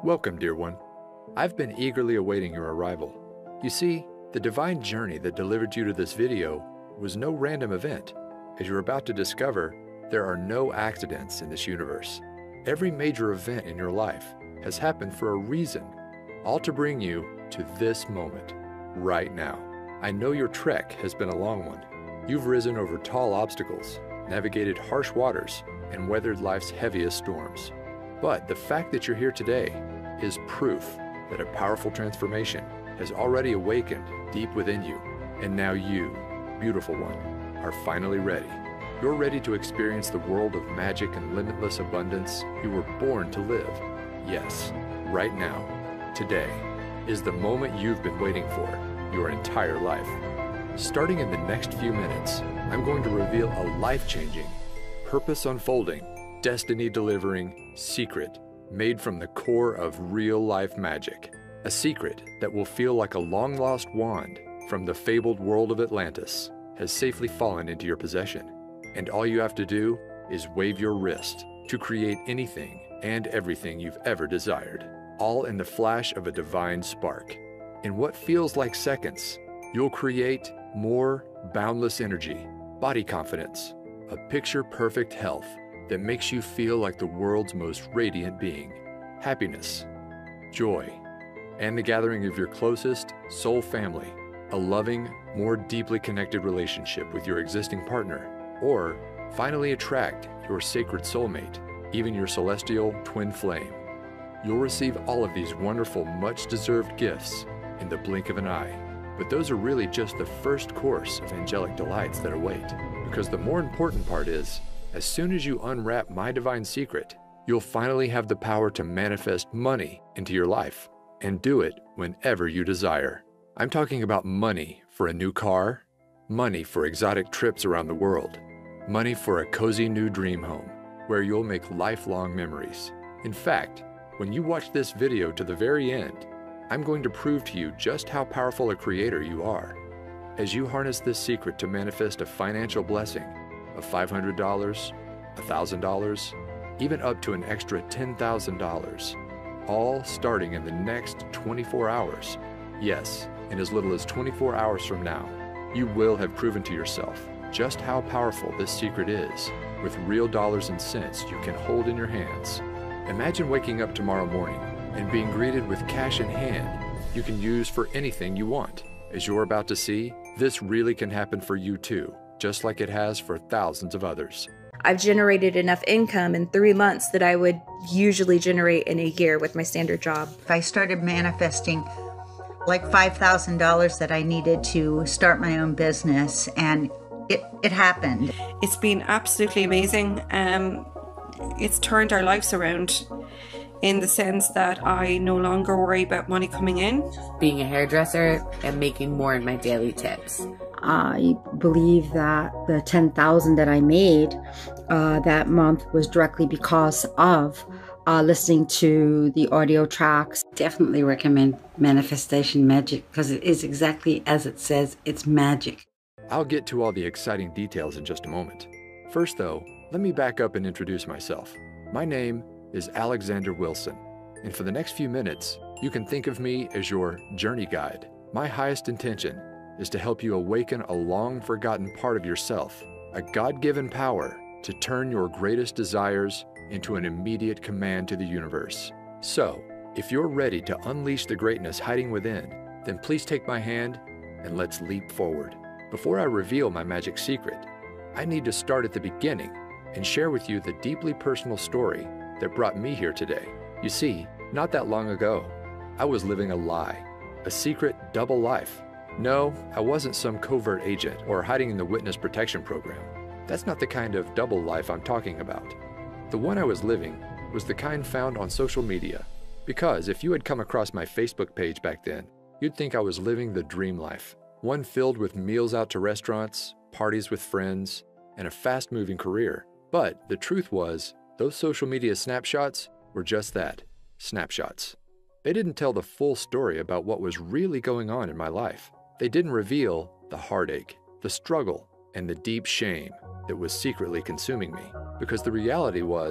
Welcome, dear one. I've been eagerly awaiting your arrival. You see, the divine journey that delivered you to this video was no random event. As you're about to discover, there are no accidents in this universe. Every major event in your life has happened for a reason, all to bring you to this moment, right now. I know your trek has been a long one. You've risen over tall obstacles, navigated harsh waters, and weathered life's heaviest storms. But the fact that you're here today is proof that a powerful transformation has already awakened deep within you. And now you, beautiful one, are finally ready. You're ready to experience the world of magic and limitless abundance you were born to live. Yes, right now, today, is the moment you've been waiting for your entire life. Starting in the next few minutes, I'm going to reveal a life-changing, purpose-unfolding, destiny-delivering secret made from the core of real-life magic. A secret that will feel like a long-lost wand from the fabled world of Atlantis has safely fallen into your possession. And all you have to do is wave your wrist to create anything and everything you've ever desired, all in the flash of a divine spark. In what feels like seconds, you'll create more boundless energy, body confidence, a picture-perfect health that makes you feel like the world's most radiant being, happiness, joy, and the gathering of your closest soul family, a loving, more deeply connected relationship with your existing partner, or finally attract your sacred soulmate, even your celestial twin flame. You'll receive all of these wonderful, much-deserved gifts in the blink of an eye. But those are really just the first course of angelic delights that await, because the more important part is, as soon as you unwrap my divine secret, you'll finally have the power to manifest money into your life, and do it whenever you desire. I'm talking about money for a new car, money for exotic trips around the world, money for a cozy new dream home, where you'll make lifelong memories. In fact, when you watch this video to the very end, I'm going to prove to you just how powerful a creator you are. As you harness this secret to manifest a financial blessing of $500, $1,000, even up to an extra $10,000, all starting in the next 24 hours. Yes, in as little as 24 hours from now, you will have proven to yourself just how powerful this secret is, with real dollars and cents you can hold in your hands. Imagine waking up tomorrow morning and being greeted with cash in hand you can use for anything you want. As you're about to see, this really can happen for you too, just like it has for thousands of others. I've generated enough income in 3 months that I would usually generate in a year with my standard job. I started manifesting like $5,000 that I needed to start my own business, and it happened. It's been absolutely amazing. It's turned our lives around in the sense that I no longer worry about money coming in. Being a hairdresser and making more in my daily tips. I believe that the $10,000 that I made that month was directly because of listening to the audio tracks. Definitely recommend Manifestation Magic because it is exactly as it says, it's magic. I'll get to all the exciting details in just a moment. First though, let me back up and introduce myself. My name is Alexander Wilson, and for the next few minutes, you can think of me as your journey guide. My highest intention is to help you awaken a long-forgotten part of yourself, a God-given power to turn your greatest desires into an immediate command to the universe. So, if you're ready to unleash the greatness hiding within, then please take my hand and let's leap forward. Before I reveal my magic secret, I need to start at the beginning and share with you the deeply personal story that brought me here today. You see, not that long ago, I was living a lie, a secret double life. No, I wasn't some covert agent or hiding in the witness protection program. That's not the kind of double life I'm talking about. The one I was living was the kind found on social media, because if you had come across my Facebook page back then, you'd think I was living the dream life, one filled with meals out to restaurants, parties with friends, and a fast-moving career. But the truth was, those social media snapshots were just that, snapshots. They didn't tell the full story about what was really going on in my life. They didn't reveal the heartache, the struggle, and the deep shame that was secretly consuming me. Because the reality was,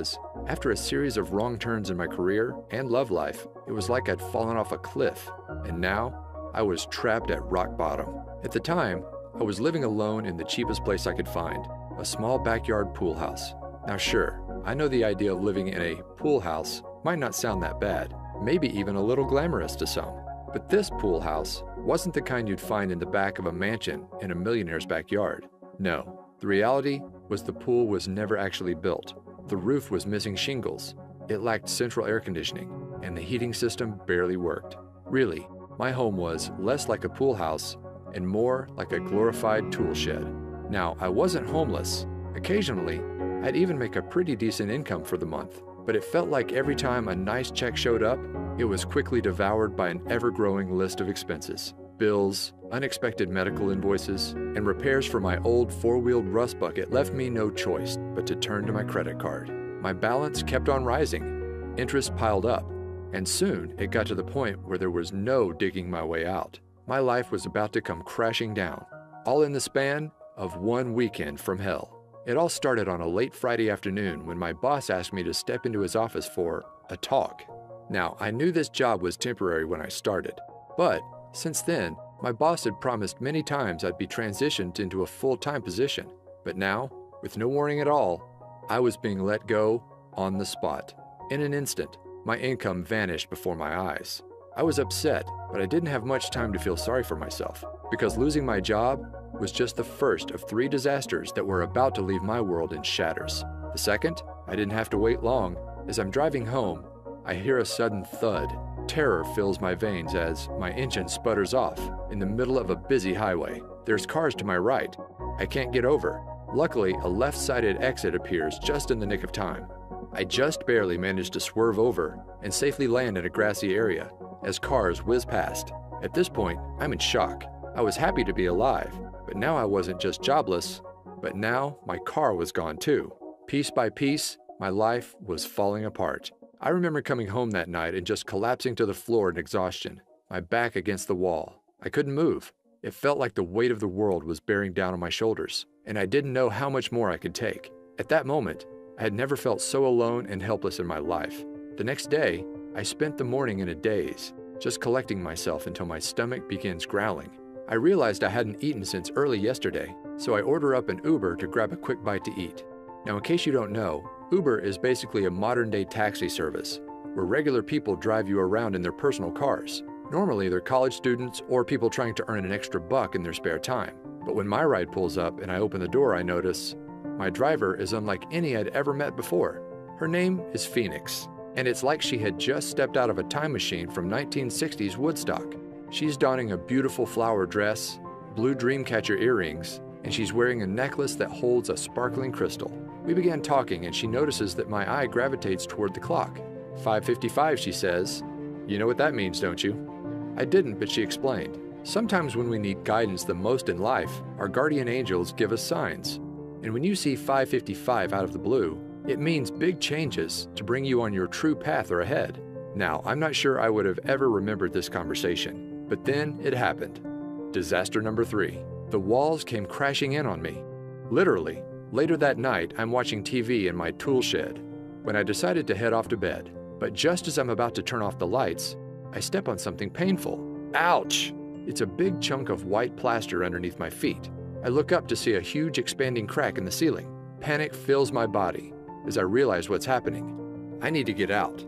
After a series of wrong turns in my career and love life, it was like I'd fallen off a cliff, and now I was trapped at rock bottom. At the time, I was living alone in the cheapest place I could find, a small backyard pool house. Now sure, I know the idea of living in a pool house might not sound that bad, maybe even a little glamorous to some. But this pool house wasn't the kind you'd find in the back of a mansion in a millionaire's backyard. No, the reality was the pool was never actually built. The roof was missing shingles, it lacked central air conditioning, and the heating system barely worked. Really, my home was less like a pool house and more like a glorified tool shed. Now, I wasn't homeless. Occasionally, I'd even make a pretty decent income for the month, but it felt like every time a nice check showed up, it was quickly devoured by an ever-growing list of expenses. Bills, unexpected medical invoices, and repairs for my old four-wheeled rust bucket left me no choice but to turn to my credit card. My balance kept on rising, interest piled up, and soon it got to the point where there was no digging my way out. My life was about to come crashing down, all in the span of one weekend from hell. It all started on a late Friday afternoon when my boss asked me to step into his office for a talk. Now, I knew this job was temporary when I started, but since then, my boss had promised many times I'd be transitioned into a full-time position. But now, with no warning at all, I was being let go on the spot. In an instant, my income vanished before my eyes. I was upset, but I didn't have much time to feel sorry for myself, because losing my job was just the first of 3 disasters that were about to leave my world in shatters. The second, I didn't have to wait long. As I'm driving home, I hear a sudden thud. Terror fills my veins as my engine sputters off in the middle of a busy highway. There's cars to my right. I can't get over. Luckily, a left-sided exit appears just in the nick of time. I just barely managed to swerve over and safely land in a grassy area as cars whiz past. At this point, I'm in shock. I was happy to be alive, but now I wasn't just jobless, but now my car was gone too. Piece by piece, my life was falling apart. I remember coming home that night and just collapsing to the floor in exhaustion, my back against the wall. I couldn't move. It felt like the weight of the world was bearing down on my shoulders, and I didn't know how much more I could take. At that moment, I had never felt so alone and helpless in my life. The next day, I spent the morning in a daze, just collecting myself until my stomach begins growling. I realized I hadn't eaten since early yesterday, so I order up an Uber to grab a quick bite to eat. Now, in case you don't know, Uber is basically a modern-day taxi service, where regular people drive you around in their personal cars. Normally, they're college students or people trying to earn an extra buck in their spare time. But when my ride pulls up and I open the door, I notice my driver is unlike any I'd ever met before. Her name is Phoenix, and it's like she had just stepped out of a time machine from 1960s Woodstock. She's donning a beautiful flower dress, blue dreamcatcher earrings, and she's wearing a necklace that holds a sparkling crystal. We began talking, and she notices that my eye gravitates toward the clock. 5:55, she says. You know what that means, don't you? I didn't, but she explained. Sometimes when we need guidance the most in life, our guardian angels give us signs. And when you see 5:55 out of the blue, it means big changes to bring you on your true path or ahead. Now, I'm not sure I would have ever remembered this conversation, but then it happened. Disaster number 3. The walls came crashing in on me. Literally. Later that night, I'm watching TV in my tool shed when I decided to head off to bed. But just as I'm about to turn off the lights, I step on something painful. Ouch! It's a big chunk of white plaster underneath my feet. I look up to see a huge expanding crack in the ceiling. Panic fills my body as I realize what's happening. I need to get out.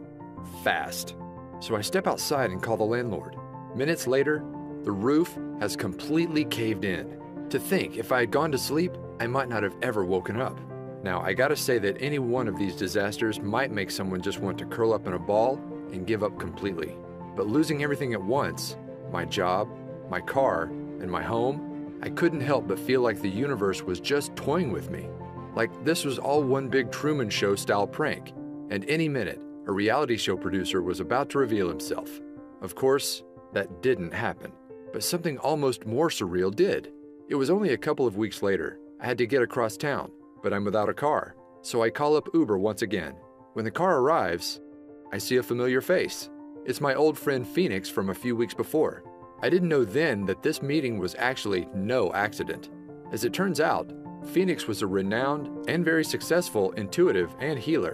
Fast. So I step outside and call the landlord. Minutes later, the roof has completely caved in. To think, if I had gone to sleep, I might not have ever woken up. Now, I gotta say that any one of these disasters might make someone just want to curl up in a ball and give up completely. But losing everything at once, my job, my car, and my home, I couldn't help but feel like the universe was just toying with me. Like this was all one big Truman Show style prank, and any minute, a reality show producer was about to reveal himself. Of course, that didn't happen, but something almost more surreal did. It was only a couple of weeks later. I had to get across town, but I'm without a car, so I call up Uber once again. When the car arrives, I see a familiar face. It's my old friend Phoenix from a few weeks before. I didn't know then that this meeting was actually no accident. As it turns out, Phoenix was a renowned and very successful intuitive and healer.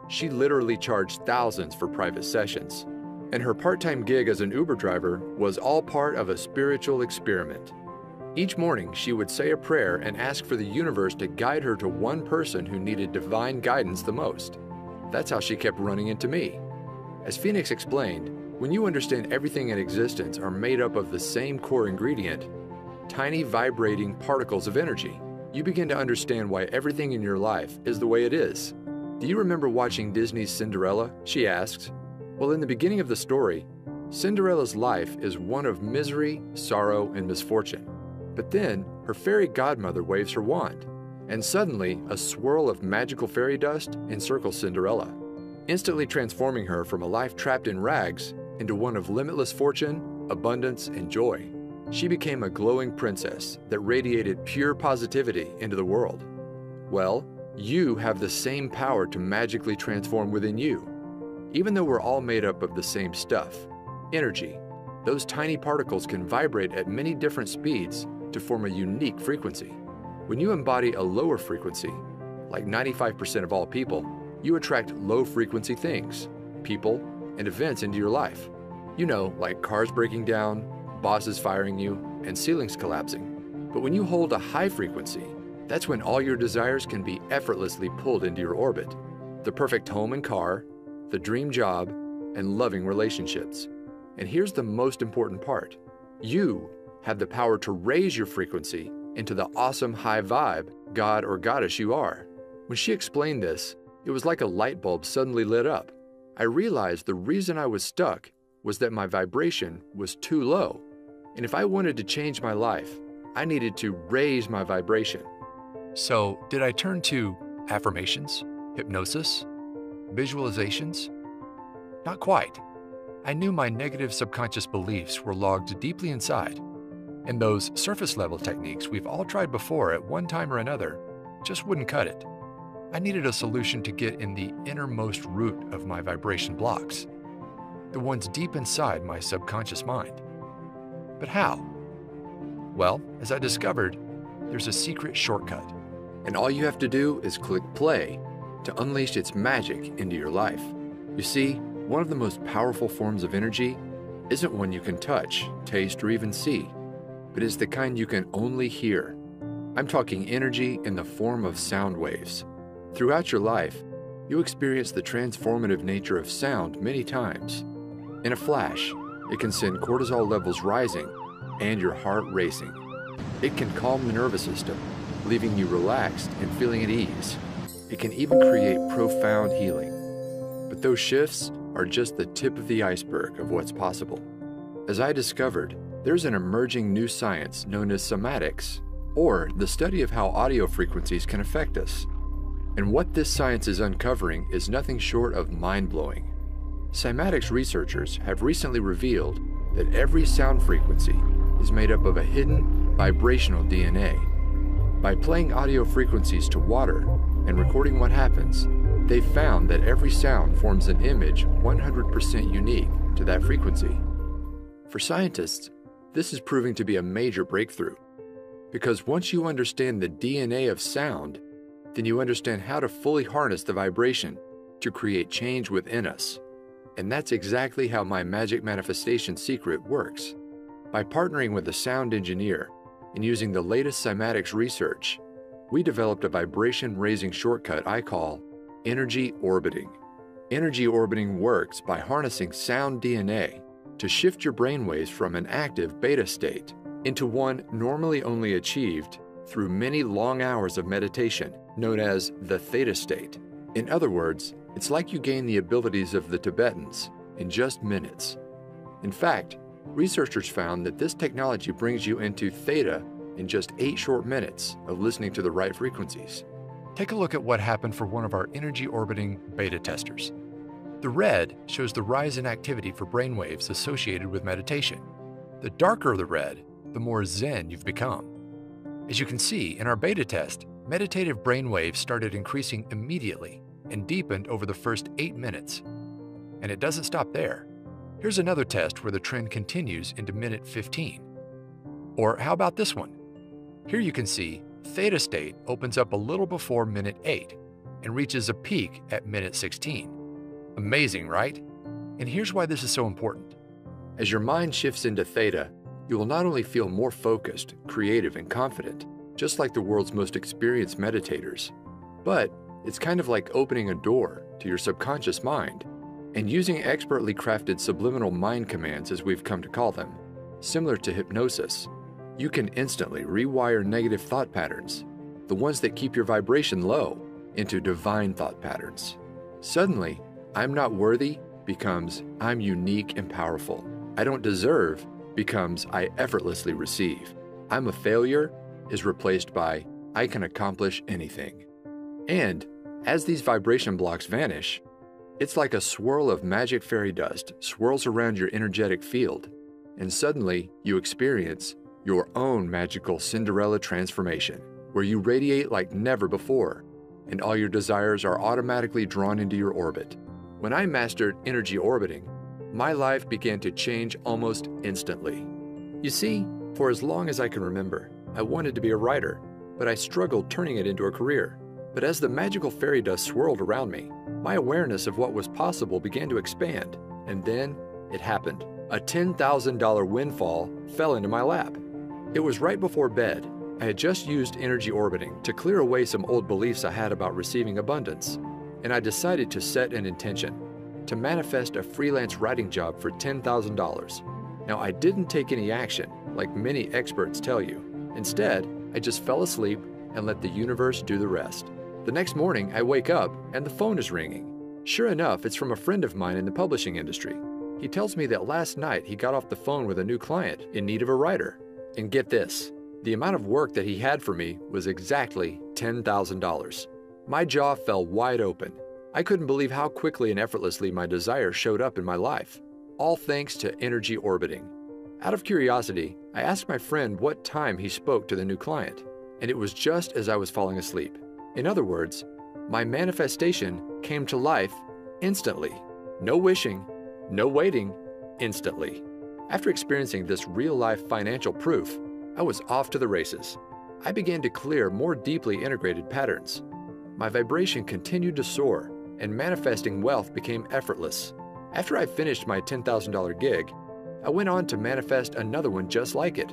She literally charged thousands for private sessions. And her part-time gig as an Uber driver was all part of a spiritual experiment. Each morning, she would say a prayer and ask for the universe to guide her to one person who needed divine guidance the most. That's how she kept running into me. As Phoenix explained, when you understand everything in existence are made up of the same core ingredient, tiny vibrating particles of energy, you begin to understand why everything in your life is the way it is. Do you remember watching Disney's Cinderella? She asks. Well, in the beginning of the story, Cinderella's life is one of misery, sorrow, and misfortune. But then, her fairy godmother waves her wand, and suddenly a swirl of magical fairy dust encircles Cinderella, instantly transforming her from a life trapped in rags into one of limitless fortune, abundance, and joy. She became a glowing princess that radiated pure positivity into the world. Well, you have the same power to magically transform within you. Even though we're all made up of the same stuff, energy, those tiny particles can vibrate at many different speeds to form a unique frequency. When you embody a lower frequency, like 95% of all people, you attract low-frequency things, people, and events into your life. You know, like cars breaking down, bosses firing you, and ceilings collapsing. But when you hold a high frequency, that's when all your desires can be effortlessly pulled into your orbit. The perfect home and car, the dream job, and loving relationships. And here's the most important part. You have the power to raise your frequency into the awesome high vibe god or goddess you are. When she explained this, it was like a light bulb suddenly lit up. I realized the reason I was stuck was that my vibration was too low. And if I wanted to change my life, I needed to raise my vibration. So, did I turn to affirmations, hypnosis, visualizations? Not quite. I knew my negative subconscious beliefs were logged deeply inside, and those surface-level techniques we've all tried before at one time or another just wouldn't cut it. I needed a solution to get in the innermost root of my vibration blocks, the ones deep inside my subconscious mind. But how? Well, as I discovered, there's a secret shortcut, and all you have to do is click play to unleash its magic into your life. You see, one of the most powerful forms of energy isn't one you can touch, taste, or even see, but is the kind you can only hear. I'm talking energy in the form of sound waves. Throughout your life, you experience the transformative nature of sound many times. In a flash, it can send cortisol levels rising and your heart racing. It can calm the nervous system, leaving you relaxed and feeling at ease. It can even create profound healing. But those shifts are just the tip of the iceberg of what's possible. As I discovered, there's an emerging new science known as somatics, or the study of how audio frequencies can affect us. And what this science is uncovering is nothing short of mind-blowing. Cymatics researchers have recently revealed that every sound frequency is made up of a hidden vibrational DNA. By playing audio frequencies to water and recording what happens, they found that every sound forms an image 100% unique to that frequency. For scientists, this is proving to be a major breakthrough, because once you understand the DNA of sound, then you understand how to fully harness the vibration to create change within us. And that's exactly how my magic manifestation secret works. By partnering with a sound engineer and using the latest cymatics research, we developed a vibration-raising shortcut I call energy orbiting. Energy orbiting works by harnessing sound DNA to shift your brainwaves from an active beta state into one normally only achieved through many long hours of meditation, known as the theta state. In other words, it's like you gain the abilities of the Tibetans in just minutes. In fact, researchers found that this technology brings you into theta in just 8 short minutes of listening to the right frequencies. Take a look at what happened for one of our energy orbiting beta testers. The red shows the rise in activity for brainwaves associated with meditation. The darker the red, the more zen you've become. As you can see, in our beta test, meditative brainwaves started increasing immediately and deepened over the first 8 minutes. And it doesn't stop there. Here's another test where the trend continues into minute 15. Or how about this one? Here you can see theta state opens up a little before minute 8, and reaches a peak at minute 16. Amazing, right? And here's why this is so important. As your mind shifts into theta, you will not only feel more focused, creative, and confident, just like the world's most experienced meditators, but it's kind of like opening a door to your subconscious mind and using expertly crafted subliminal mind commands, as we've come to call them, similar to hypnosis. You can instantly rewire negative thought patterns, the ones that keep your vibration low, into divine thought patterns. Suddenly, I'm not worthy becomes I'm unique and powerful. I don't deserve becomes I effortlessly receive. I'm a failure is replaced by I can accomplish anything. And as these vibration blocks vanish, it's like a swirl of magic fairy dust swirls around your energetic field, and suddenly you experience your own magical Cinderella transformation, where you radiate like never before, and all your desires are automatically drawn into your orbit. When I mastered energy orbiting, my life began to change almost instantly. You see, for as long as I can remember, I wanted to be a writer, but I struggled turning it into a career. But as the magical fairy dust swirled around me, my awareness of what was possible began to expand, and then it happened. A $10,000 windfall fell into my lap. It was right before bed. I had just used energy orbiting to clear away some old beliefs I had about receiving abundance, and I decided to set an intention to manifest a freelance writing job for $10,000. Now, I didn't take any action, like many experts tell you. Instead, I just fell asleep and let the universe do the rest. The next morning, I wake up and the phone is ringing. Sure enough, it's from a friend of mine in the publishing industry. He tells me that last night he got off the phone with a new client in need of a writer. And get this, the amount of work that he had for me was exactly $10,000. My jaw fell wide open. I couldn't believe how quickly and effortlessly my desire showed up in my life, all thanks to energy orbiting. Out of curiosity, I asked my friend what time he spoke to the new client, and it was just as I was falling asleep. In other words, my manifestation came to life instantly. No wishing, no waiting, instantly. After experiencing this real-life financial proof, I was off to the races. I began to clear more deeply integrated patterns. My vibration continued to soar, and manifesting wealth became effortless. After I finished my $10,000 gig, I went on to manifest another one just like it.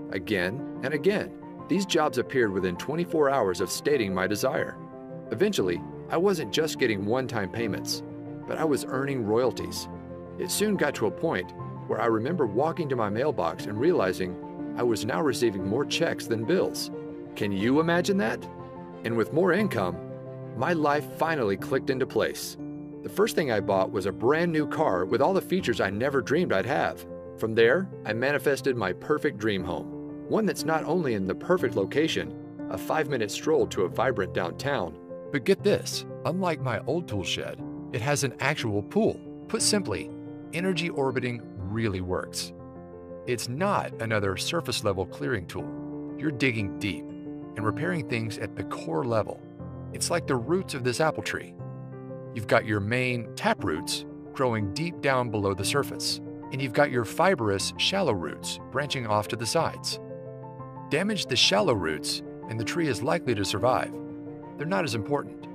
Again and again, these jobs appeared within 24 hours of stating my desire. Eventually, I wasn't just getting one-time payments, but I was earning royalties. It soon got to a point where I remember walking to my mailbox and realizing I was now receiving more checks than bills. Can you imagine that? And with more income, my life finally clicked into place. The first thing I bought was a brand new car with all the features I never dreamed I'd have. From there, I manifested my perfect dream home, one that's not only in the perfect location, a 5-minute stroll to a vibrant downtown, but get this, unlike my old tool shed, it has an actual pool. Put simply, energy orbiting really works. It's not another surface-level clearing tool. You're digging deep and repairing things at the core level. It's like the roots of this apple tree. You've got your main tap roots growing deep down below the surface, and you've got your fibrous shallow roots branching off to the sides. Damage the shallow roots, and the tree is likely to survive. They're not as important.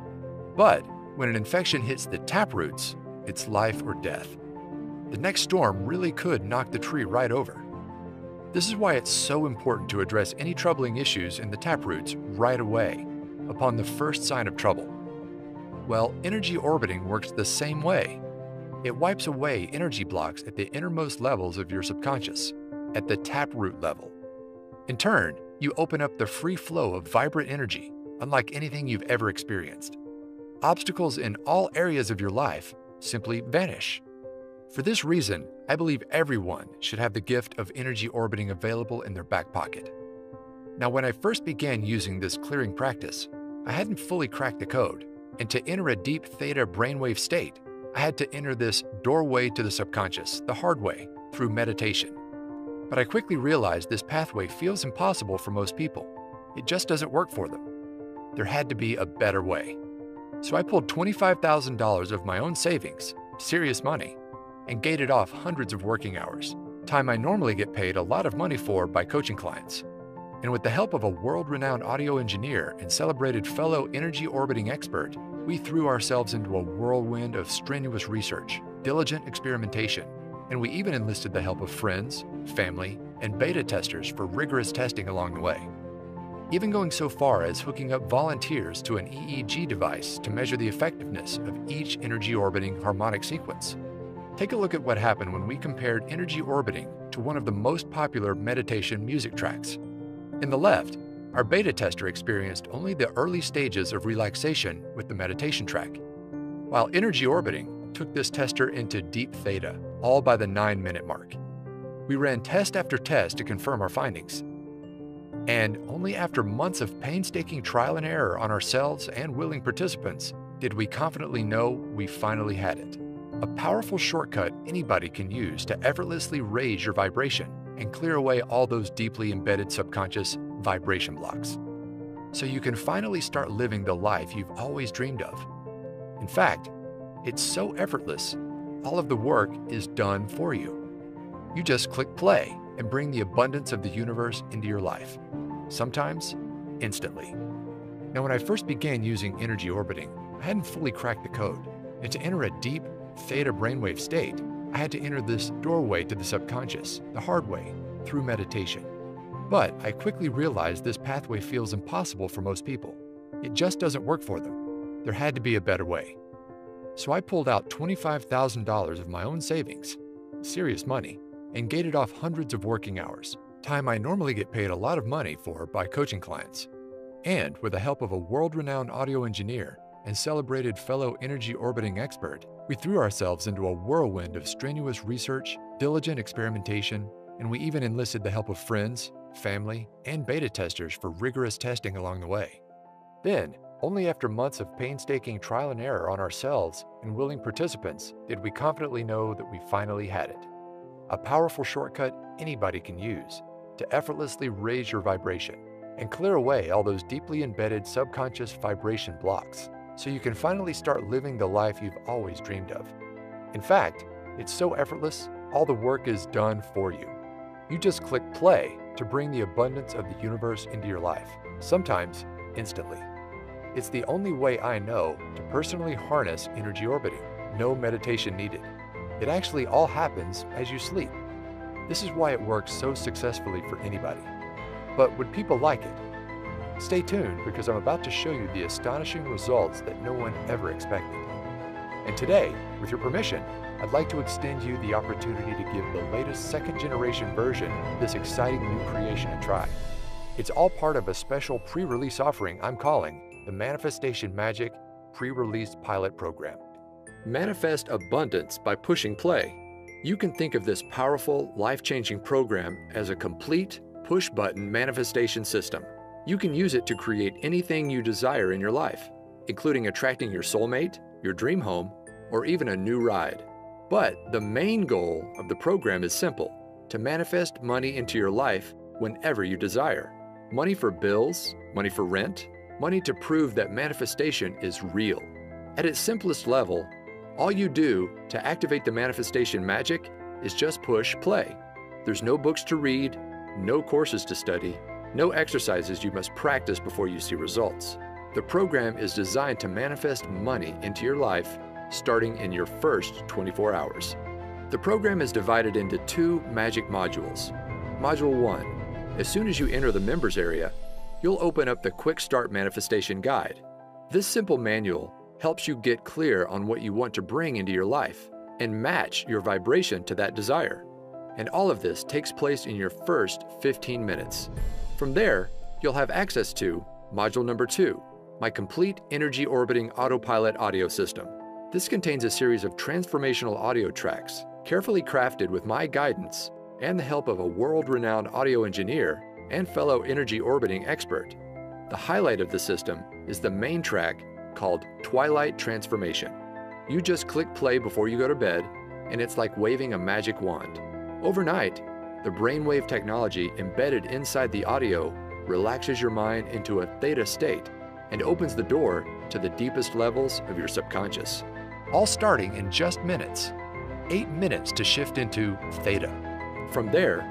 But when an infection hits the tap roots, it's life or death. The next storm really could knock the tree right over. This is why it's so important to address any troubling issues in the taproots right away, upon the first sign of trouble. Well, energy orbiting works the same way. It wipes away energy blocks at the innermost levels of your subconscious, at the taproot level. In turn, you open up the free flow of vibrant energy, unlike anything you've ever experienced. Obstacles in all areas of your life simply vanish. For this reason, I believe everyone should have the gift of energy orbiting available in their back pocket. Now, when I first began using this clearing practice, I hadn't fully cracked the code, and to enter a deep theta brainwave state, I had to enter this doorway to the subconscious the hard way, through meditation. But I quickly realized this pathway feels impossible for most people. It just doesn't work for them. There had to be a better way. So I pulled $25,000 of my own savings, serious money, and gated off hundreds of working hours, time I normally get paid a lot of money for by coaching clients. And with the help of a world-renowned audio engineer and celebrated fellow energy orbiting expert, we threw ourselves into a whirlwind of strenuous research, diligent experimentation, and we even enlisted the help of friends, family, and beta testers for rigorous testing along the way. Even going so far as hooking up volunteers to an EEG device to measure the effectiveness of each energy orbiting harmonic sequence. Take a look at what happened when we compared energy orbiting to one of the most popular meditation music tracks. In the left, our beta tester experienced only the early stages of relaxation with the meditation track, while energy orbiting took this tester into deep theta, all by the 9-minute mark. We ran test after test to confirm our findings. And only after months of painstaking trial and error on ourselves and willing participants did we confidently know we finally had it. A powerful shortcut anybody can use to effortlessly raise your vibration and clear away all those deeply embedded subconscious vibration blocks, so you can finally start living the life you've always dreamed of. In fact, it's so effortless, all of the work is done for you. You just click play and bring the abundance of the universe into your life, sometimes instantly. Now, when I first began using energy orbiting, I hadn't fully cracked the code, and to enter a deep theta brainwave state, I had to enter this doorway to the subconscious, the hard way, through meditation. But I quickly realized this pathway feels impossible for most people. It just doesn't work for them. There had to be a better way. So I pulled out $25,000 of my own savings, serious money, and gated off hundreds of working hours, time I normally get paid a lot of money for by coaching clients. And with the help of a world-renowned audio engineer and celebrated fellow energy orbiting expert, we threw ourselves into a whirlwind of strenuous research, diligent experimentation, and we even enlisted the help of friends, family, and beta testers for rigorous testing along the way. Then, only after months of painstaking trial and error on ourselves and willing participants did we confidently know that we finally had it. A powerful shortcut anybody can use to effortlessly raise your vibration and clear away all those deeply embedded subconscious vibration blocks, so you can finally start living the life you've always dreamed of. In fact, it's so effortless, all the work is done for you. You just click play to bring the abundance of the universe into your life, sometimes instantly. It's the only way I know to personally harness energy orbiting. No meditation needed. It actually all happens as you sleep. This is why it works so successfully for anybody. But would people like it? Stay tuned, because I'm about to show you the astonishing results that no one ever expected. And today, with your permission, I'd like to extend you the opportunity to give the latest second-generation version of this exciting new creation a try. It's all part of a special pre-release offering I'm calling the Manifestation Magic Pre-Release Pilot Program. Manifest abundance by pushing play. You can think of this powerful, life-changing program as a complete push-button manifestation system. You can use it to create anything you desire in your life, including attracting your soulmate, your dream home, or even a new ride. But the main goal of the program is simple: to manifest money into your life whenever you desire. Money for bills, money for rent, money to prove that manifestation is real. At its simplest level, all you do to activate the manifestation magic is just push play. There's no books to read, no courses to study, no exercises you must practice before you see results. The program is designed to manifest money into your life starting in your first 24 hours. The program is divided into 2 magic modules. Module 1. As soon as you enter the members area, you'll open up the Quick Start Manifestation Guide. This simple manual helps you get clear on what you want to bring into your life and match your vibration to that desire. And all of this takes place in your first 15 minutes. From there, you'll have access to Module number 2, my complete energy orbiting autopilot audio system. This contains a series of transformational audio tracks, carefully crafted with my guidance and the help of a world-renowned audio engineer and fellow energy orbiting expert. The highlight of the system is the main track called Twilight Transformation. You just click play before you go to bed, and it's like waving a magic wand. Overnight, the brainwave technology embedded inside the audio relaxes your mind into a theta state and opens the door to the deepest levels of your subconscious. All starting in just minutes. 8 minutes to shift into theta. From there,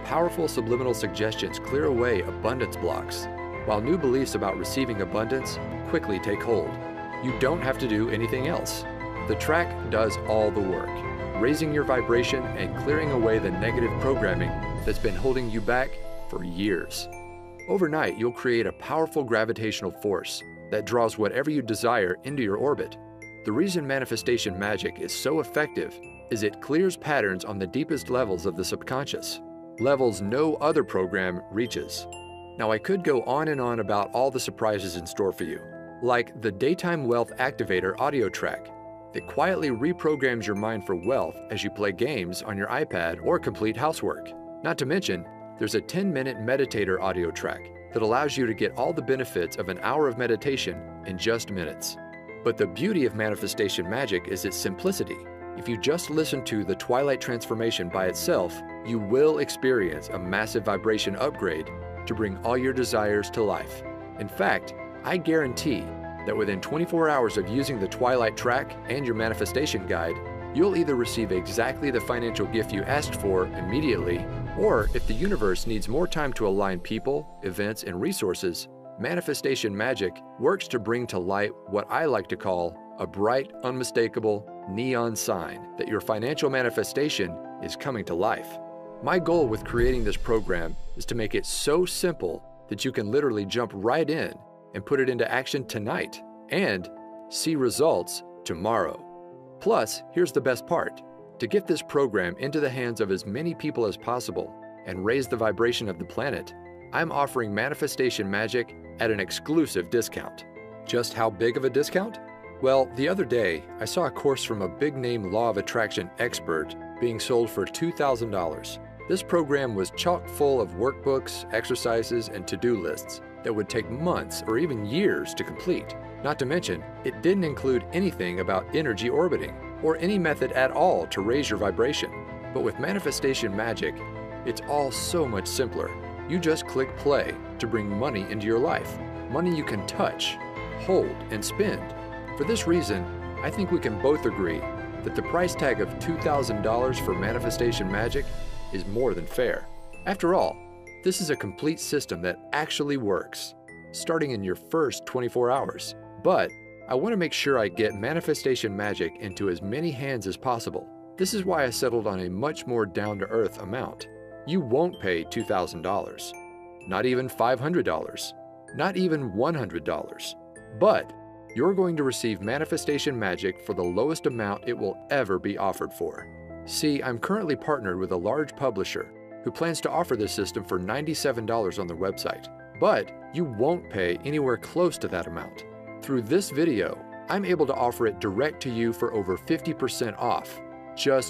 powerful subliminal suggestions clear away abundance blocks, while new beliefs about receiving abundance quickly take hold. You don't have to do anything else. The track does all the work, raising your vibration and clearing away the negative programming that's been holding you back for years. Overnight, you'll create a powerful gravitational force that draws whatever you desire into your orbit. The reason manifestation magic is so effective is it clears patterns on the deepest levels of the subconscious, levels no other program reaches. Now, I could go on and on about all the surprises in store for you, like the Daytime Wealth Activator audio track that quietly reprograms your mind for wealth as you play games on your iPad or complete housework. Not to mention, there's a 10-minute meditator audio track that allows you to get all the benefits of an hour of meditation in just minutes. But the beauty of manifestation magic is its simplicity. If you just listen to the Twilight Transformation by itself, you will experience a massive vibration upgrade to bring all your desires to life. In fact, I guarantee that within 24 hours of using the Twilight track and your manifestation guide, you'll either receive exactly the financial gift you asked for immediately, or if the universe needs more time to align people, events, and resources, manifestation magic works to bring to light what I like to call a bright, unmistakable neon sign that your financial manifestation is coming to life. My goal with creating this program is to make it so simple that you can literally jump right in and put it into action tonight and see results tomorrow. Plus, here's the best part. To get this program into the hands of as many people as possible and raise the vibration of the planet, I'm offering manifestation magic at an exclusive discount. Just how big of a discount? Well, the other day, I saw a course from a big-name law of attraction expert being sold for $2,000. This program was chock full of workbooks, exercises, and to-do lists that would take months or even years to complete. Not to mention, it didn't include anything about energy orbiting or any method at all to raise your vibration. But with manifestation magic, it's all so much simpler. You just click play to bring money into your life. Money you can touch, hold, and spend. For this reason, I think we can both agree that the price tag of $2,000 for manifestation magic is more than fair. After all, this is a complete system that actually works, starting in your first 24 hours. But I want to make sure I get manifestation magic into as many hands as possible. This is why I settled on a much more down-to-earth amount. You won't pay $2,000, not even $500, not even $100, but you're going to receive manifestation magic for the lowest amount it will ever be offered for. See, I'm currently partnered with a large publisher who plans to offer this system for $97 on their website, but you won't pay anywhere close to that amount. Through this video, I'm able to offer it direct to you for over 50% off, just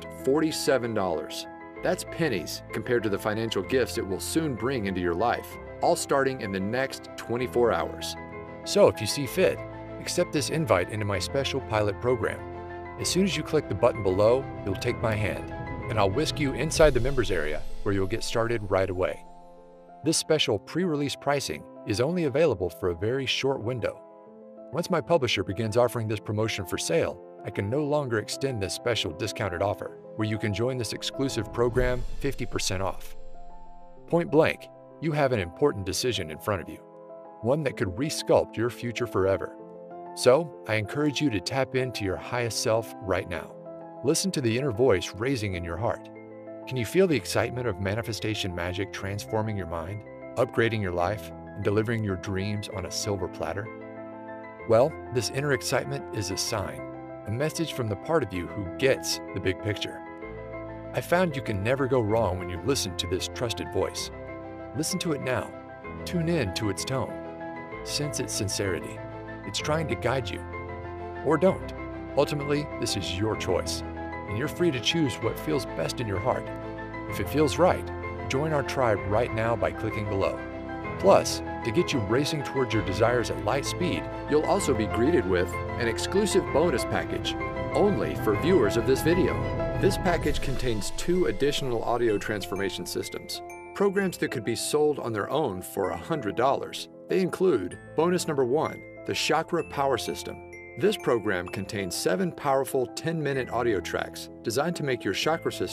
$47. That's pennies compared to the financial gifts it will soon bring into your life, all starting in the next 24 hours. So if you see fit, accept this invite into my special pilot program. As soon as you click the button below, you'll take my hand, and I'll whisk you inside the members area where you'll get started right away. This special pre-release pricing is only available for a very short window. Once my publisher begins offering this promotion for sale, I can no longer extend this special discounted offer, where you can join this exclusive program 50% off. Point blank, you have an important decision in front of you, one that could resculpt your future forever. So, I encourage you to tap into your highest self right now. Listen to the inner voice raising in your heart. Can you feel the excitement of manifestation magic transforming your mind, upgrading your life, and delivering your dreams on a silver platter? Well, this inner excitement is a sign, a message from the part of you who gets the big picture. I found you can never go wrong when you listen to this trusted voice. Listen to it now. Tune in to its tone. Sense its sincerity. It's trying to guide you. Or don't. Ultimately, this is your choice, and you're free to choose what feels best in your heart. If it feels right, join our tribe right now by clicking below. Plus, to get you racing towards your desires at light speed, you'll also be greeted with an exclusive bonus package only for viewers of this video. This package contains 2 additional audio transformation systems, programs that could be sold on their own for $100. They include bonus number 1, the Chakra Power System. This program contains 7 powerful 10-minute audio tracks designed to make your chakra system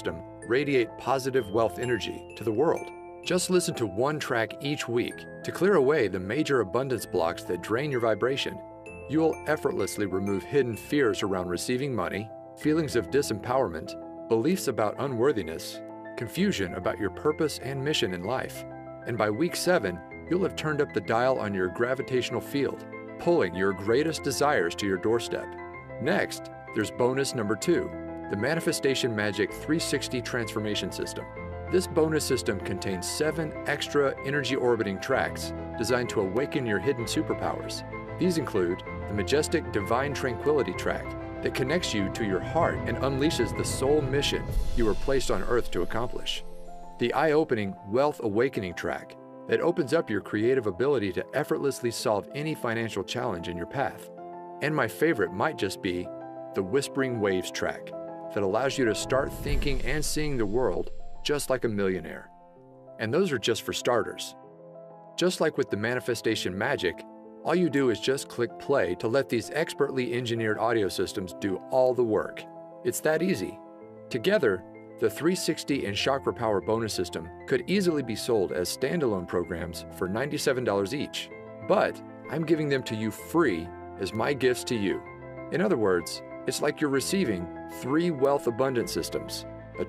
radiate positive wealth energy to the world. Just listen to one track each week to clear away the major abundance blocks that drain your vibration. You will effortlessly remove hidden fears around receiving money, feelings of disempowerment, beliefs about unworthiness, confusion about your purpose and mission in life. And by week 7, you'll have turned up the dial on your gravitational field, pulling your greatest desires to your doorstep. Next, there's bonus number 2, the Manifestation Magic 360 Transformation System. This bonus system contains 7 extra energy orbiting tracks designed to awaken your hidden superpowers. These include the majestic Divine Tranquility track that connects you to your heart and unleashes the soul mission you were placed on Earth to accomplish. The eye-opening Wealth Awakening track that opens up your creative ability to effortlessly solve any financial challenge in your path. And my favorite might just be the Whispering Waves track that allows you to start thinking and seeing the world just like a millionaire. And those are just for starters. Just like with the Manifestation Magic, all you do is just click play to let these expertly engineered audio systems do all the work. It's that easy. Together, the 360 and Chakra Power bonus system could easily be sold as standalone programs for $97 each. But I'm giving them to you free as my gifts to you. In other words, it's like you're receiving 3 wealth abundance systems, a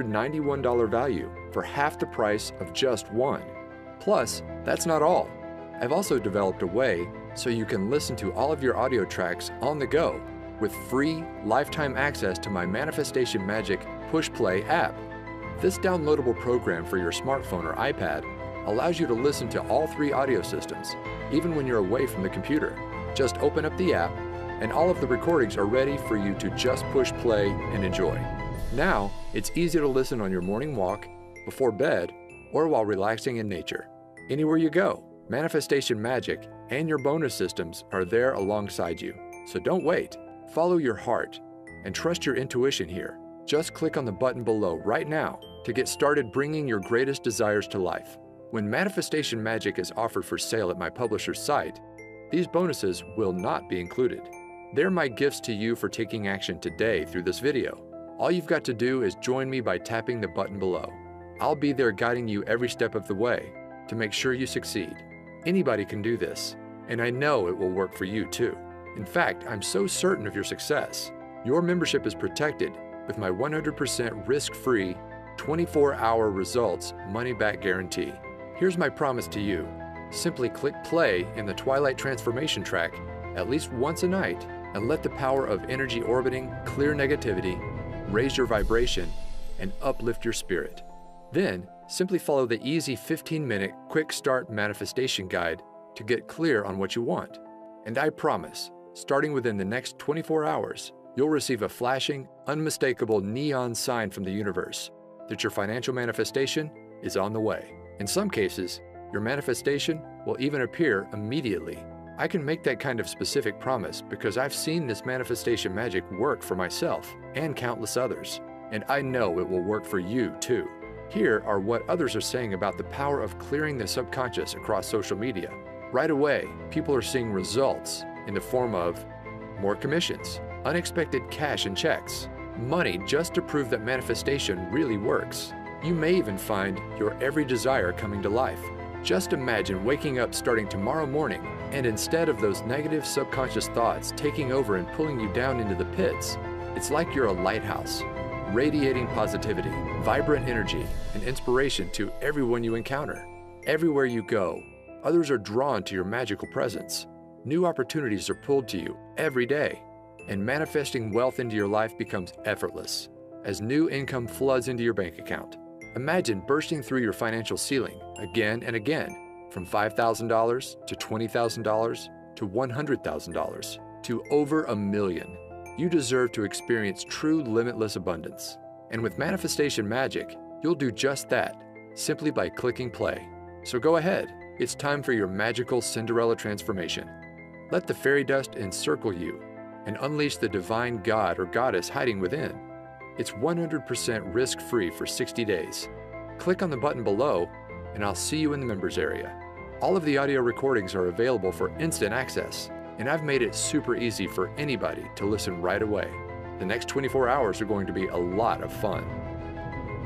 $291 value for half the price of just one. Plus, that's not all. I've also developed a way so you can listen to all of your audio tracks on the go with free lifetime access to my Manifestation Magic Push Play app. This downloadable program for your smartphone or iPad allows you to listen to all 3 audio systems, even when you're away from the computer. Just open up the app, and all of the recordings are ready for you to just push play and enjoy. Now, it's easy to listen on your morning walk, before bed, or while relaxing in nature. Anywhere you go, Manifestation Magic and your bonus systems are there alongside you. So don't wait. Follow your heart and trust your intuition here. Just click on the button below right now to get started bringing your greatest desires to life. When Manifestation Magic is offered for sale at my publisher's site, these bonuses will not be included. They're my gifts to you for taking action today through this video. All you've got to do is join me by tapping the button below. I'll be there guiding you every step of the way to make sure you succeed. Anybody can do this, and I know it will work for you too. In fact, I'm so certain of your success. Your membership is protected with my 100% risk-free, 24-hour results money-back guarantee. Here's my promise to you. Simply click play in the Twilight Transformation track at least once a night and let the power of energy orbiting clear negativity, raise your vibration, and uplift your spirit. Then, simply follow the easy 15-minute quick start manifestation guide to get clear on what you want. And I promise, starting within the next 24 hours, you'll receive a flashing, unmistakable neon sign from the universe that your financial manifestation is on the way. In some cases, your manifestation will even appear immediately. I can make that kind of specific promise because I've seen this manifestation magic work for myself and countless others, and I know it will work for you too. Here are what others are saying about the power of clearing the subconscious across social media. Right away, people are seeing results in the form of more commissions, unexpected cash and checks, money just to prove that manifestation really works. You may even find your every desire coming to life. Just imagine waking up starting tomorrow morning, and instead of those negative subconscious thoughts taking over and pulling you down into the pits, it's like you're a lighthouse, radiating positivity, vibrant energy, and inspiration to everyone you encounter. Everywhere you go, others are drawn to your magical presence. New opportunities are pulled to you every day, and manifesting wealth into your life becomes effortless as new income floods into your bank account. Imagine bursting through your financial ceiling again and again, from $5,000 to $20,000 to $100,000 to over $1 million. You deserve to experience true limitless abundance. And with Manifestation Magic, you'll do just that, simply by clicking play. So go ahead, it's time for your magical Cinderella transformation. Let the fairy dust encircle you and unleash the divine god or goddess hiding within. It's 100% risk-free for 60 days. Click on the button below, and I'll see you in the members area. All of the audio recordings are available for instant access, and I've made it super easy for anybody to listen right away. The next 24 hours are going to be a lot of fun.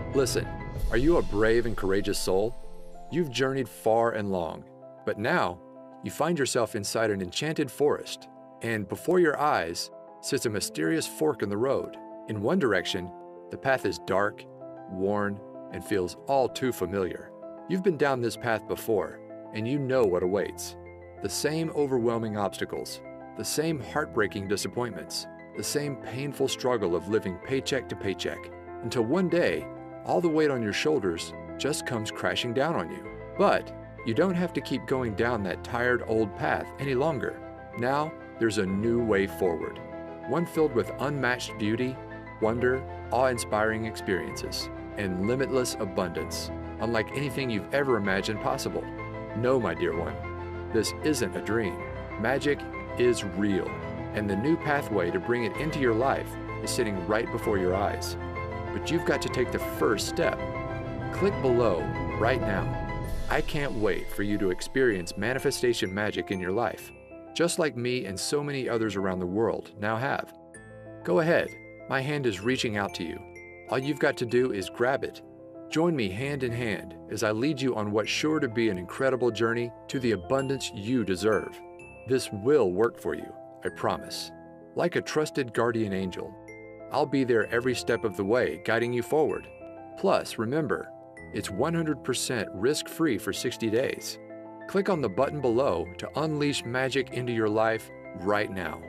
Listen, are you a brave and courageous soul? You've journeyed far and long, but now you find yourself inside an enchanted forest, and before your eyes sits a mysterious fork in the road. In one direction, the path is dark, worn, and feels all too familiar. You've been down this path before, and you know what awaits. The same overwhelming obstacles, the same heartbreaking disappointments, the same painful struggle of living paycheck to paycheck, until one day, all the weight on your shoulders just comes crashing down on you. But you don't have to keep going down that tired old path any longer. Now, there's a new way forward, one filled with unmatched beauty, wonder, awe-inspiring experiences, and limitless abundance, unlike anything you've ever imagined possible. No, my dear one, this isn't a dream. Magic is real, and the new pathway to bring it into your life is sitting right before your eyes. But you've got to take the first step. Click below right now. I can't wait for you to experience manifestation magic in your life, just like me and so many others around the world now have. Go ahead, my hand is reaching out to you. All you've got to do is grab it. Join me hand in hand as I lead you on what's sure to be an incredible journey to the abundance you deserve. This will work for you, I promise. Like a trusted guardian angel, I'll be there every step of the way, guiding you forward. Plus, remember, it's 100% risk-free for 60 days. Click on the button below to unleash magic into your life right now.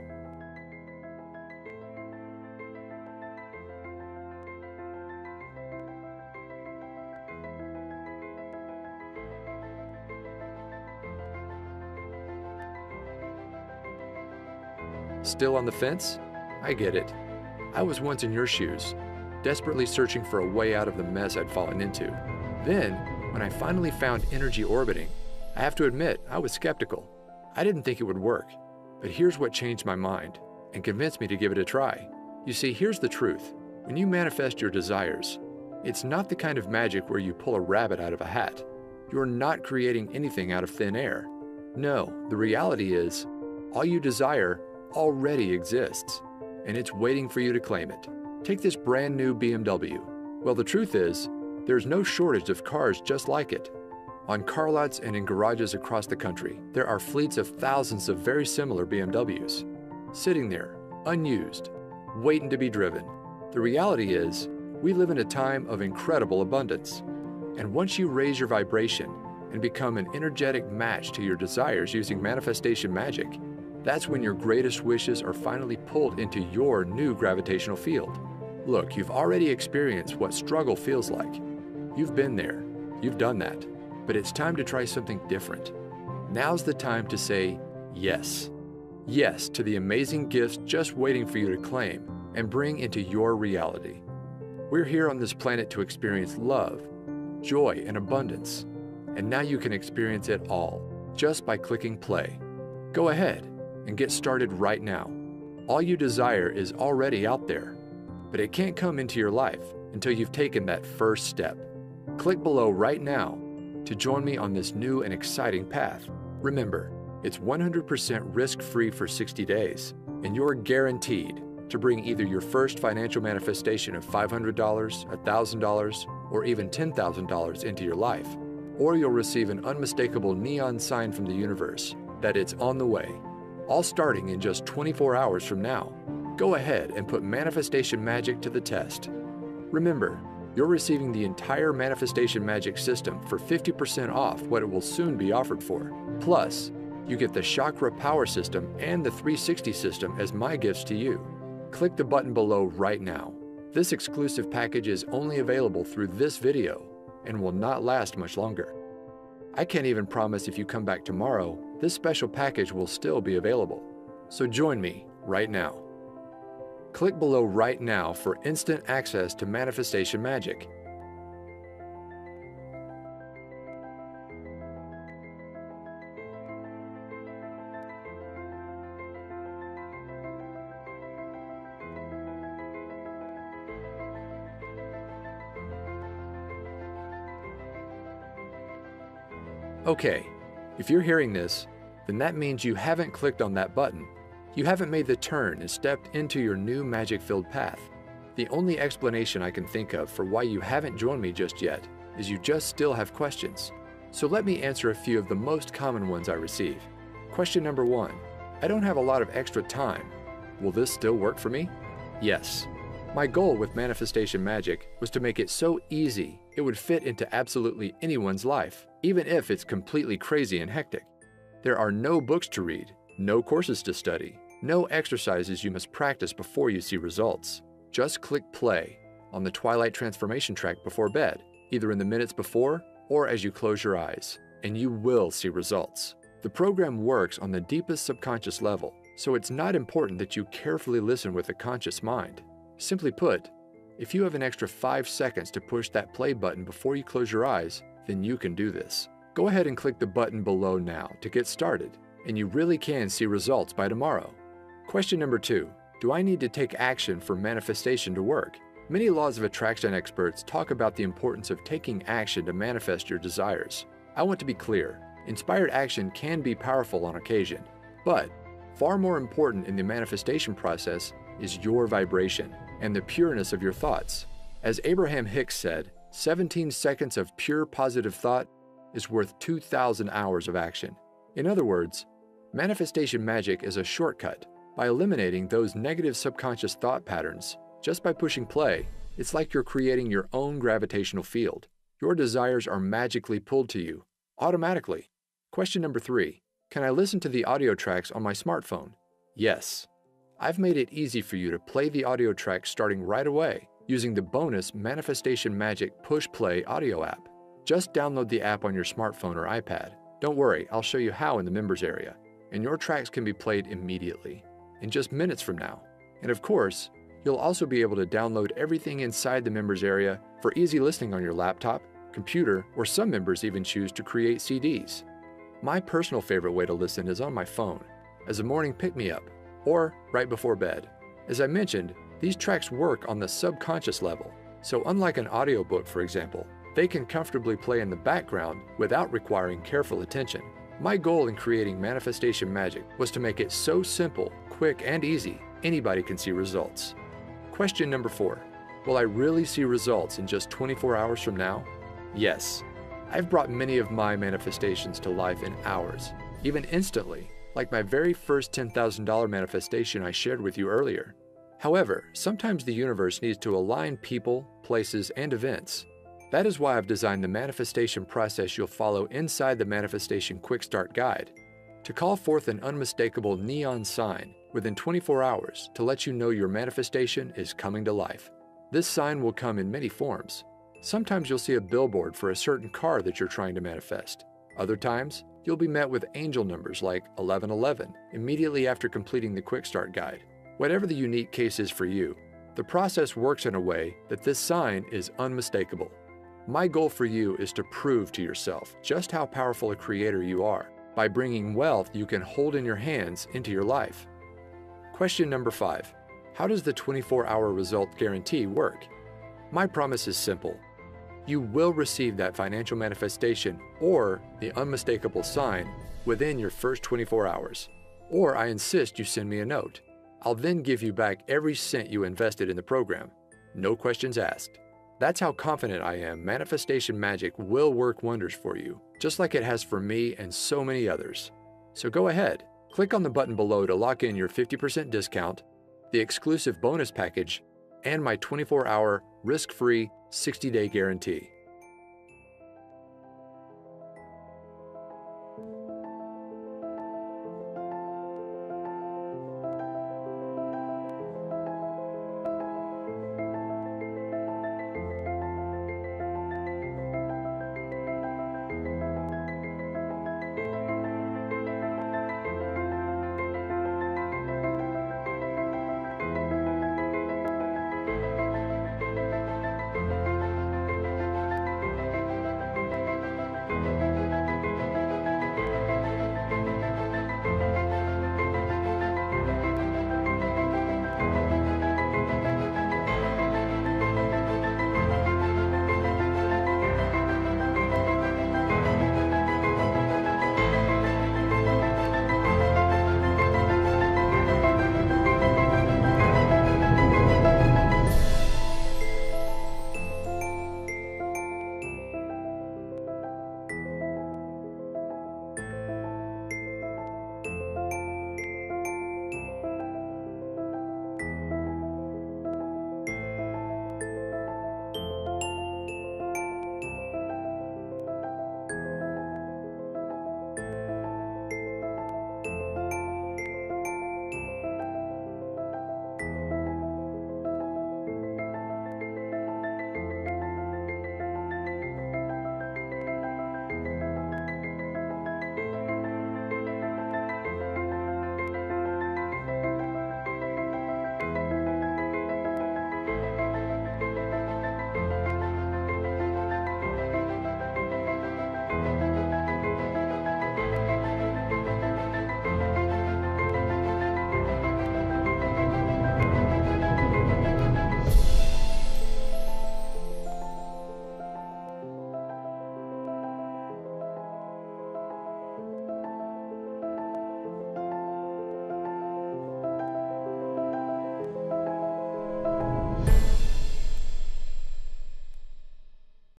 Still on the fence? I get it. I was once in your shoes, desperately searching for a way out of the mess I'd fallen into. Then, when I finally found energy orbiting, I have to admit I was skeptical. I didn't think it would work, but here's what changed my mind and convinced me to give it a try. You see, here's the truth. When you manifest your desires, it's not the kind of magic where you pull a rabbit out of a hat. You're not creating anything out of thin air. No, the reality is, all you desire already exists, and it's waiting for you to claim it. Take this brand new BMW. Well, the truth is, there's no shortage of cars just like it. On car lots and in garages across the country, there are fleets of thousands of very similar BMWs, sitting there, unused, waiting to be driven. The reality is, we live in a time of incredible abundance. And once you raise your vibration and become an energetic match to your desires using manifestation magic, that's when your greatest wishes are finally pulled into your new gravitational field. Look, you've already experienced what struggle feels like. You've been there, you've done that, but it's time to try something different. Now's the time to say yes. Yes to the amazing gifts just waiting for you to claim and bring into your reality. We're here on this planet to experience love, joy, and abundance, and now you can experience it all just by clicking play. Go ahead and get started right now. All you desire is already out there, but it can't come into your life until you've taken that first step. Click below right now to join me on this new and exciting path. Remember, it's 100% risk-free for 60 days, and you're guaranteed to bring either your first financial manifestation of $500, $1,000, or even $10,000 into your life, or you'll receive an unmistakable neon sign from the universe that it's on the way, all starting in just 24 hours from now. Go ahead and put manifestation magic to the test. Remember, you're receiving the entire manifestation magic system for 50% off what it will soon be offered for. Plus, you get the chakra power system and the 360 system as my gifts to you. Click the button below right now. This exclusive package is only available through this video and will not last much longer. I can't even promise if you come back tomorrow, this special package will still be available. So join me right now. Click below right now for instant access to manifestation magic. Okay, if you're hearing this, then that means you haven't clicked on that button. You haven't made the turn and stepped into your new magic-filled path. The only explanation I can think of for why you haven't joined me just yet is you just still have questions. So let me answer a few of the most common ones I receive. Question number 1. I don't have a lot of extra time. Will this still work for me? Yes. My goal with Manifestation Magic was to make it so easy it would fit into absolutely anyone's life, even if it's completely crazy and hectic. There are no books to read, no courses to study, no exercises you must practice before you see results. Just click play on the Twilight Transformation track before bed, either in the minutes before or as you close your eyes, and you will see results. The program works on the deepest subconscious level, so it's not important that you carefully listen with a conscious mind. Simply put, if you have an extra 5 seconds to push that play button before you close your eyes, then you can do this. Go ahead and click the button below now to get started, and you really can see results by tomorrow. Question number 2. Do I need to take action for manifestation to work? Many laws of attraction experts talk about the importance of taking action to manifest your desires. I want to be clear, inspired action can be powerful on occasion, but far more important in the manifestation process is your vibration and the pureness of your thoughts. As Abraham Hicks said, 17 seconds of pure positive thought is worth 2,000 hours of action. In other words, Manifestation Magic is a shortcut. By eliminating those negative subconscious thought patterns, just by pushing play, it's like you're creating your own gravitational field. Your desires are magically pulled to you, automatically. Question number 3. Can I listen to the audio tracks on my smartphone? Yes. I've made it easy for you to play the audio tracks starting right away using the bonus Manifestation Magic Push Play audio app. Just download the app on your smartphone or iPad. Don't worry, I'll show you how in the members area, and your tracks can be played immediately, in just minutes from now. And of course, you'll also be able to download everything inside the members area for easy listening on your laptop, computer, or some members even choose to create CDs. My personal favorite way to listen is on my phone, as a morning pick-me-up, or right before bed. As I mentioned, these tracks work on the subconscious level, so unlike an audiobook, for example, they can comfortably play in the background without requiring careful attention. My goal in creating Manifestation Magic was to make it so simple, quick, and easy, anybody can see results. Question number 4. Will I really see results in just 24 hours from now? Yes. I've brought many of my manifestations to life in hours, even instantly, like my very first $10,000 manifestation I shared with you earlier. However, sometimes the universe needs to align people, places, and events. That is why I've designed the manifestation process you'll follow inside the Manifestation Quick Start Guide, to call forth an unmistakable neon sign within 24 hours to let you know your manifestation is coming to life. This sign will come in many forms. Sometimes you'll see a billboard for a certain car that you're trying to manifest. Other times, you'll be met with angel numbers like 1111 immediately after completing the Quick Start Guide. Whatever the unique case is for you, the process works in a way that this sign is unmistakable. My goal for you is to prove to yourself just how powerful a creator you are by bringing wealth you can hold in your hands into your life. Question number 5. How does the 24-hour result guarantee work? My promise is simple. You will receive that financial manifestation or the unmistakable sign within your first 24 hours. Or I insist you send me a note. I'll then give you back every cent you invested in the program. No questions asked. That's how confident I am Manifestation Magic will work wonders for you, just like it has for me and so many others. So go ahead, click on the button below to lock in your 50% discount, the exclusive bonus package, and my 24-hour risk-free 60-day guarantee.